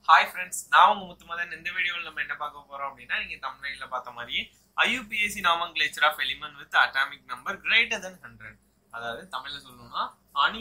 Hi friends, நான் உங்க முத்துமதன். இந்த வீடியோவில் நம்ம என்ன பார்க்க போறோம் அப்படின்னா, நீங்க thumbnailல பார்த்த மாதிரி IUPAC nomenclature of element with atomic number greater than 100. அதாவது தமிழ்ல சொல்லணும்னா அணு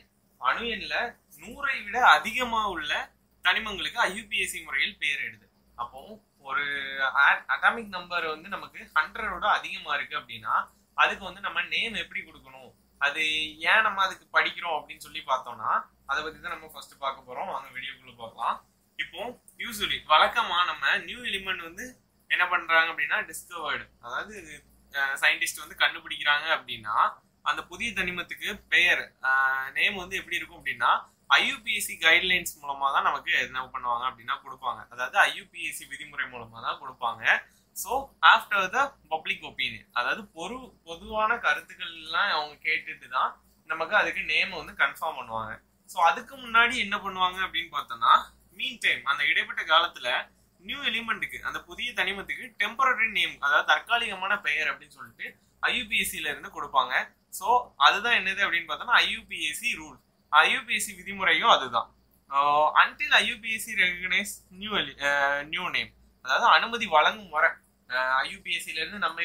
எண்ல 100ஐ விட அதிகமா உள்ள தனிமங்களுக்கு IUPAC முறையில் பெயர் எடுது. அப்போ ஒரு அட்டாமிக் நம்பர் வந்து நமக்கு 100ஓட அதிகமா இருக்கு அப்படின்னா அதுக்கு வந்து நம்ம நேம் எப்படி கொடுக்கணும், அது ஏன் நம்ம அதுக்கு படிக்கிறோம் அப்படின்னு சொல்லி பார்த்தோம்னா அதை பத்தி தான் நம்ம ஃபர்ஸ்ட் பார்க்க போறோம். வாங்க வீடியோக்குள்ள பார்க்கலாம். இப்போ யூசுவலி வழக்கமா நம்ம நியூ எலிமெண்ட் வந்து என்ன பண்றாங்க அப்படின்னா டிஸ்கவர்டு, அதாவது சயின்டிஸ்ட் வந்து கண்டுபிடிக்கிறாங்க அப்படின்னா அந்த புதிய தனிமத்துக்கு பெயர் நேம் வந்து எப்படி இருக்கும் அப்படின்னா IUPAC கைட்லைன்ஸ் மூலமா தான் நமக்கு என்ன பண்ணுவாங்க அப்படின்னா கொடுப்பாங்க. அதாவது IUPAC விதிமுறை மூலமா தான் கொடுப்பாங்க. So after the public opinion, அதாவது பொதுவான கருத்துக்கள் எல்லாம் அவங்க கேட்டுட்டு தான் நமக்கு அதுக்கு நேம் வந்து கன்ஃபார்ம் பண்ணுவாங்க. ஸோ அதுக்கு முன்னாடி என்ன பண்ணுவாங்க அப்படின்னு பார்த்தோம்னா மீன் டைம், அந்த இடைப்பட்ட காலத்துல நியூ எலிமெண்ட்டுக்கு அந்த புதிய தனிமத்துக்கு டெம்பரரி நேம், அதாவது தற்காலிகமான பெயர் அப்படின்னு சொல்லிட்டு IUPACல இருந்து கொடுப்பாங்க. ஸோ அதுதான் என்னது அப்படின்னு பார்த்தோம்னா IUPAC ரூல், IUPAC விதிமுறையும் அதுதான். Until IUPAC recognise new name, அதாவது அனுமதி வழங்கும் வர IUPACல இருந்து நம்ம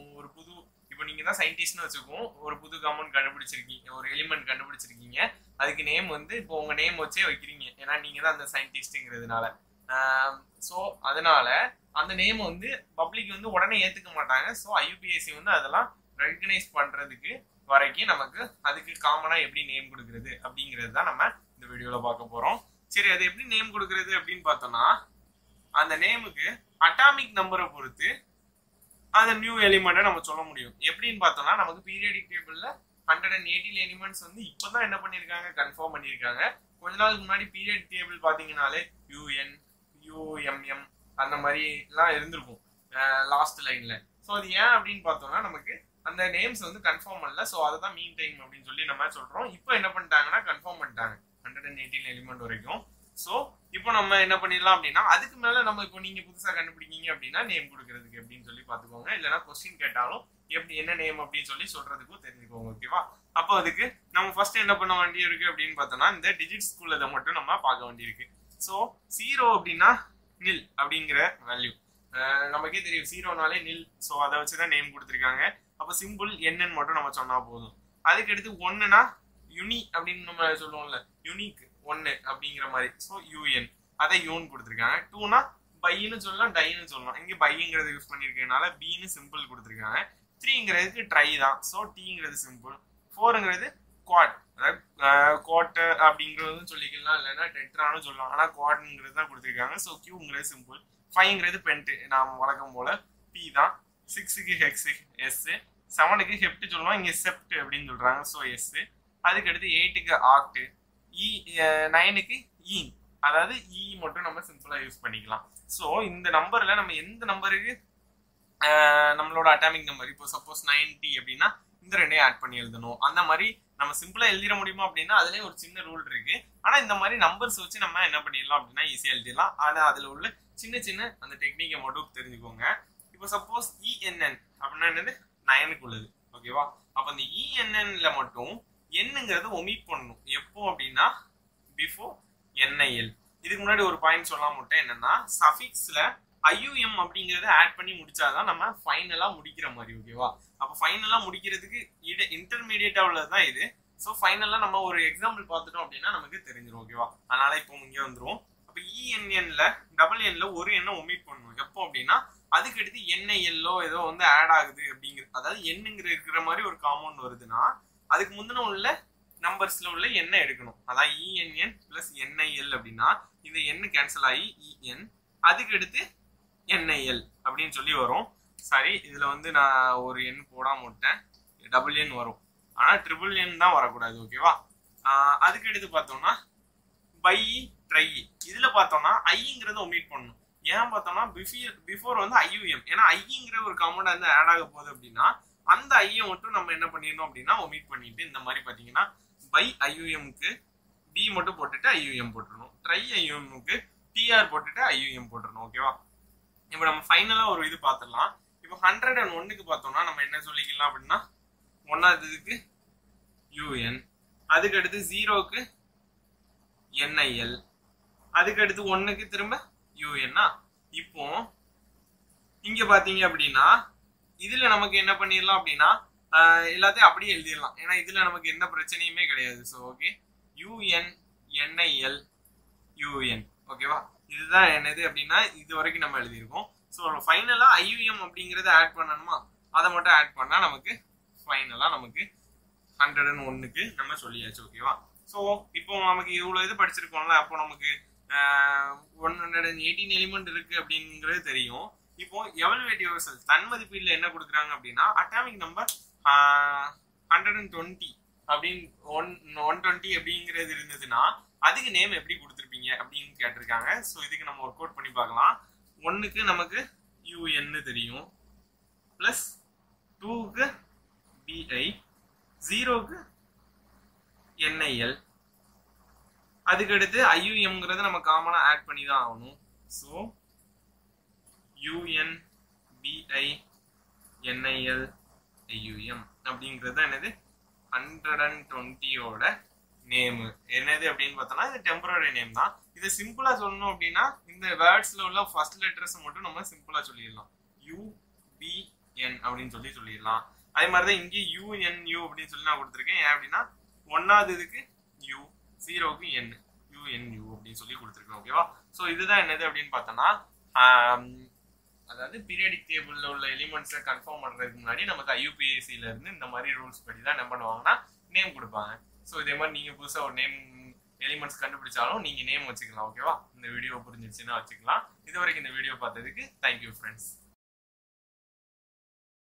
இப்போ நீங்க தான் சயின்டிஸ்ட்னு வச்சுக்கோம், ஒரு புது காம்பவுண்ட் கண்டுபிடிச்சிருக்கீங்க, ஒரு எலிமெண்ட் கண்டுபிடிச்சிருக்கீங்க, அதுக்கு நேம் வந்து இப்போ உங்க நேம் வச்சே வைக்கிறீங்க, ஏன்னா நீங்க தான் அந்த சயின்டிஸ்ட்ங்கிறதுனால. ஸோ அதனால அந்த நேம் வந்து பப்ளிக் வந்து உடனே ஏத்துக்க மாட்டாங்க. ஸோ IUPAC வந்து அதெல்லாம் ரெகனைஸ் பண்றதுக்கு வரைக்கும் நமக்கு அதுக்கு காமனா எப்படி நேம் கொடுக்கறது அப்படிங்கிறது தான் நம்ம இந்த வீடியோல பார்க்க போறோம். சரி, அது எப்படி நேம் கொடுக்கறது அப்படின்னு பார்த்தோம்னா அந்த நேமுக்கு அட்டாமிக் நம்பரை பொறுத்து அந்த நியூ எலிமெண்ட்டை நம்ம சொல்ல முடியும். எப்படின்னு பார்த்தோம்னா நமக்கு பீரியாடிக் டேபிள்ல 118 எலிமெண்ட்ஸ் வந்து இப்பதான் என்ன பண்ணிருக்காங்க, கன்ஃபார்ம் பண்ணிருக்காங்க. கொஞ்ச நாளுக்கு முன்னாடி பீரியாடிக் டேபிள் பாத்தீங்கன்னாலே UN, UMM அந்த மாதிரி எல்லாம் இருந்திருக்கும் லாஸ்ட் லைன்ல. ஸோ அது ஏன் அப்படின்னு பார்த்தோம்னா நமக்கு அந்த நேம்ஸ் வந்து கன்ஃபார்ம் பண்ணல. ஸோ அதை தான் மீன் டைம் அப்படின்னு சொல்லி நம்ம சொல்றோம். இப்போ என்ன பண்ணிட்டாங்கன்னா கன்ஃபார்ம் பண்ணிட்டாங்க 118 எலிமெண்ட் வரைக்கும். ஸோ இப்போ நம்ம என்ன பண்ணிடலாம் அப்படின்னா அதுக்கு மேல நம்ம இப்போ நீங்க புதுசா கண்டுபிடிக்கீங்க அப்படின்னா நேம் கொடுக்கறதுக்கு எப்படின்னு சொல்லி பாத்துக்கோங்க. இல்லைன்னா கொஸ்டின் கேட்டாலும் எப்படி என்ன நேம் அப்படின்னு சொல்லி சொல்றதுக்கும் தெரிஞ்சுக்கோங்க. ஓகேவா? அப்போ அதுக்கு நம்ம ஃபர்ஸ்ட் என்ன பண்ண வேண்டி இருக்கு அப்படின்னு பார்த்தோம்னா இந்த டிஜிட்ஸ்குள்ள இதை மட்டும் நம்ம பார்க்க வேண்டியிருக்கு. ஸோ 0 அப்படின்னா நில் அப்படிங்கிற வேல்யூ நமக்கே தெரியும், 0னாலே நில். ஸோ அதை வச்சுதான் நேம் கொடுத்துருக்காங்க. அப்போ சிம்பிள் என்னன்னு மட்டும் நம்ம சொன்னா போதும். அதுக்கு அடுத்து 1னா யுனி அப்படின்னு நம்ம சொல்லுவோம்ல, யுனிக் 1 அப்படிங்கிற மாதிரி. ஸோ UN அதை யூன் கொடுத்துருக்காங்க. 2னா பைன்னு சொல்லலாம், டைன்னு சொல்லலாம். இங்கே பைங்கிறது யூஸ் பண்ணிருக்கனால பீன்னு சிம்பிள் கொடுத்துருக்காங்க. 3ங்கிறதுக்கு ட்ரை தான். ஸோ Tங்கிறது சிம்பிள். 4ங்கிறது குவாட், அதாவது குவார்டர் அப்படிங்கிறதும் சொல்லிக்கலாம், இல்லைன்னா டெட்ரான்னு சொல்லலாம். ஆனால் குவாட்ங்கிறது தான் கொடுத்துருக்காங்க. ஸோ Qங்கிறது சிம்பிள். 5ங்கிறது பென்ட், நாம் வழக்கம் போல P தான். 6க்கு ஹெக்ஸ் S, 7க்கு ஹெப்ட் சொல்லுவோம், இங்கே செப்ட் அப்படின்னு சொல்றாங்க. So S. அதுக்கு அடுத்து 8க்கு ஆக்ட், 9க்கு ஈ, அதாவது இ மட்டும் நம்ம சிம்பிளா யூஸ் பண்ணிக்கலாம். ஸோ இந்த நம்பர்ல நம்ம எந்த நம்பருக்கு நம்மளோட அட்டாமிக் நம்பர், இப்போ சப்போஸ் 90 அப்படின்னா இந்த ரெண்டையும் ஆட் பண்ணி எழுதணும். அந்த மாதிரி நம்ம சிம்பிளா எழுதிட முடியுமா அப்படின்னா அதுலயே ஒரு சின்ன ரூல் இருக்கு. ஆனா இந்த மாதிரி நம்பர்ஸ் வச்சு நம்ம என்ன பண்ணிடலாம் அப்படின்னா ஈஸியா எழுதிடலாம். ஆனா அதுல உள்ள சின்ன சின்ன அந்த டெக்னிக்கை மட்டும் தெரிஞ்சுக்கோங்க. இப்போ சப்போஸ் ENN அப்படின்னா என்னது 9க்கு உள்ளது. ஓகேவா? அப்ப அந்த ENNல மட்டும் என்னங்கிறது ஒமிட் பண்ணணும். எப்போ அப்படின்னா பிஃபோர் NIL. இதுக்கு முன்னாடி ஒரு பாயிண்ட் சொல்லாம விட்டேன், என்னன்னா சஃபிக்ஸ்ல IUM அப்படிங்கறத ஆட் பண்ணி முடிச்சாதான் நம்ம ஃபைனலா முடிக்கிற மாதிரி. ஓகேவா? அப்ப ஃபைனலா முடிக்கிறதுக்கு இன்டர்மீடியேட்டா உள்ளதுதான் இது. ஸோ ஃபைனலா நம்ம ஒரு எக்ஸாம்பிள் பார்த்துட்டோம் அப்படின்னா நமக்கு தெரிஞ்சிடும். ஓகேவா? அதனால இப்போ இங்கே வந்துரும். அப்ப ENNல டபுள் எண்ல ஒரு எண்ணை ஒமிட் பண்ணணும். எப்போ அப்படின்னா அதுக்கு அடுத்து NIL ஏதோ வந்து ஆட் ஆகுது அப்படிங்கிறது, அதாவது எண்ணுங்கிற இருக்கிற மாதிரி ஒரு காம்பவுண்ட் வருதுன்னா அதுக்கு முந்தின உள்ள நம்பர்ஸ்ல உள்ள எண்ணை எடுக்கணும். அதான் ENN பிளஸ் NIL அப்படின்னா இந்த எண்ணு கேன்சல் ஆகி EN, அதுக்கு அடுத்து NIL அப்படின்னு சொல்லி வரும். சரி, இதுல வந்து நான் ஒரு எண் போடாம விட்டேன், டபுள் எண் வரும், ஆனா ட்ரிபிள் எண் தான் வரக்கூடாது. ஓகேவா? அதுக்கு அடுத்து பார்த்தோம்னா பை ட்ரை, இதுல பார்த்தோம்னா ஐங்கிறத ஒமிட் பண்ணணும். ஏன் பார்த்தோம்னா பிஃபோர் வந்து IUM, ஏன்னா ஐங்கிற ஒரு காம்பவுண்ட் வந்து ஆட் ஆக போகுது அப்படின்னா அந்த ஐயை மட்டும் நம்ம என்ன பண்ணிடணும் அப்படின்னா ஒமிட் பண்ணிட்டு இந்த மாதிரி பாத்தீங்கன்னா பை IUMக்கு B மட்டும் போட்டுட்டு IUM போட்டுருணும், ட்ரை IUMக்கு TR போட்டுட்டு IUM போட்டுருணும். ஓகேவா? இப்போ நம்ம ஃபைனலா ஒரு இது பார்த்துடலாம். இப்போ 101க்கு பார்த்தோம்னா நம்ம என்ன சொல்லிக்கலாம் அப்படின்னா 1க்கு UN, அதுக்கு அடுத்து 0க்கு NIL, அதுக்கு அடுத்து 1க்கு திரும்ப யூஎன்னா. இப்போ இங்க பாத்தீங்க அப்படின்னா இதுல நமக்கு என்ன பண்ணிடலாம் அப்படின்னா எல்லாத்தையும் அப்படியே எழுதிடலாம். ஏன்னா இதுல நமக்கு எந்த பிரச்சனையுமே கிடையாது. So okay, U N N I L U N. ஓகேவா, இதுதான் என்னது அப்படின்னா இது வரைக்கும் நம்ம எழுதியிருக்கோம். ஸோ ஃபைனலா ஐயூஎம் அப்படிங்கறத ஆட் பண்ணணுமா, அதை மட்டும் ஆட் பண்ணா நமக்கு ஃபைனலா நமக்கு 101க்கு நம்ம சொல்லியாச்சு. ஓகேவா, ஸோ இப்போ நமக்கு இவ்வளவு இது படிச்சிருக்கோம்ல, அப்போ நமக்கு 118 எலிமெண்ட் இருக்கு அப்படிங்கிறது தெரியும். இப்போ எவல்யூவேட் யுவர்செல்ஃப் தன்மதிப்பீடுல என்ன கொடுக்குறாங்க அப்படின்னா அட்டாமிக் நம்பர் 120 அப்படின்னு 120 அப்படிங்கிறது இருந்ததுன்னா அதுக்கு நேம் எப்படி கொடுத்துருப்பீங்க அப்படின்னு கேட்டிருக்காங்க. ஸோ இதுக்கு நம்ம ஒர்க் அவுட் பண்ணி பார்க்கலாம். 1க்கு நமக்கு யூஎன்னு தெரியும், பிளஸ் 2க்கு பிஐ, 0க்கு என்ஐஎல், அதுக்கடுத்து ஐயூஎம்ங்கிறத நம்ம காமனா ஆட் பண்ணி தான் ஆகணும். So U N B I N I L I U M அப்படிங்கிறது என்னது 120ஓட நேம் என்னது அப்படின்னு பார்த்தோம்னா இது டெம்பரரி நேம் தான். இதை சிம்பிளா சொல்லணும் அப்படின்னா இந்த வேர்ட்ஸ்ல உள்ள ஃபர்ஸ்ட் லெட்டர்ஸ் மட்டும் நம்ம சிம்பிளா சொல்லிடலாம், யூபிஎன் அப்படின்னு சொல்லிடலாம். அதே மாதிரிதான் இங்கே யூஎன்யூ அப்படின்னு சொல்லி நான் கொடுத்துருக்கேன். ஏன் அப்படின்னா 1வது இதுக்கு யூ, 0க்கு என், யூஎன்யூ அப்படின்னு சொல்லி கொடுத்துருக்கேன். ஓகேவா, ஸோ இதுதான் என்னது அப்படின்னு பார்த்தோம்னா அதாவது பீரியாடிக் டேபிள்ல உள்ள எலிமெண்ட்ஸை கன்ஃபார்ம் பண்றதுக்கு முன்னாடி நமக்கு ஐயூபிஎஸ்சில இருந்து இந்த மாதிரி ரூல்ஸ் படி தான் என்ன பண்ணுவாங்கன்னா நேம் கொடுப்பாங்க. ஸோ இதே மாதிரி நீங்க புதுசா ஒரு நேம் எலிமெண்ட்ஸ் கண்டுபிடிச்சாலும் நீங்க நேம் வச்சுக்கலாம். ஓகேவா, இந்த வீடியோ புரிஞ்சிச்சுன்னா வச்சுக்கலாம். இது வரைக்கும் இந்த வீடியோ பார்த்ததுக்கு தேங்க்யூ ஃப்ரெண்ட்ஸ்.